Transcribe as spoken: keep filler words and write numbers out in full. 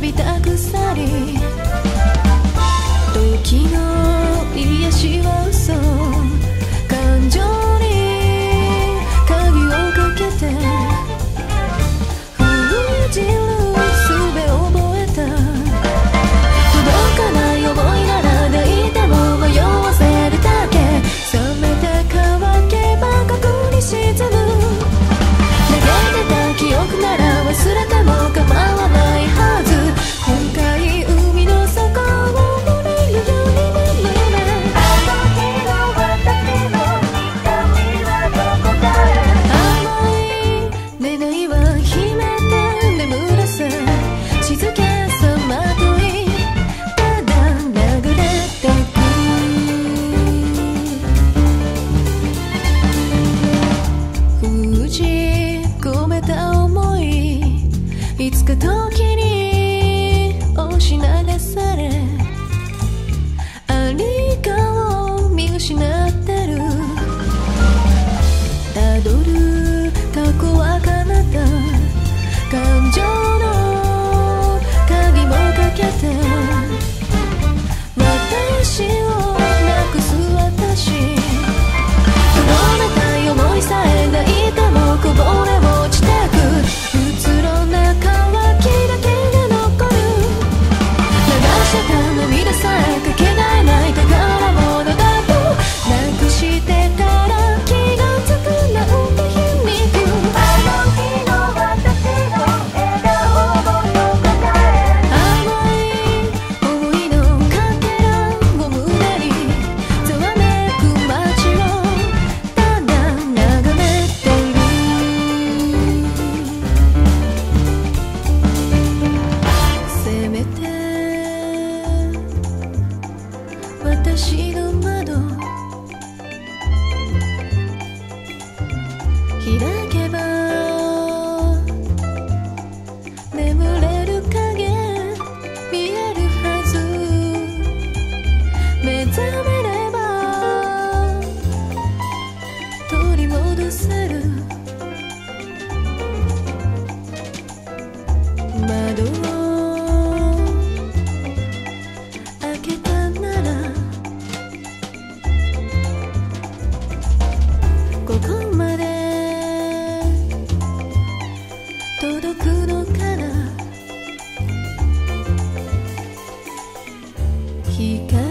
びた鎖、時の癒しは嘘、感情に鍵をかけて封じる術を覚えた。届かない想いなら抱いても迷わせるだけ、冷めた乾けば核に沈む。投げてた記憶なら忘れても構わないはず。深い海の底を漏れるように眠れ。あの日の私の瞳はどこかへ。甘い願いは秘めて眠らせ、静けさまといただ流れてく。封じ込めた想い、いつか時に押し流され、ありかを見失ってる。たどる過去は彼方、感情の鍵もかけて、私をなくす私、とどめたい想いさえ抱いてもこぼれ落ちてく。うつろな乾きだけが残る。流してた涙さえかけがえない宝物だと、なくしてたら気がつくなんて皮肉。あの日の私の笑顔もどこかへ。甘い思いのかけらを胸にざわめく街をただ眺めている。せめて私の窓開けば眠れる影見えるはず。目覚めれば取り戻せる。窓を開けたならここまで届くのかな。光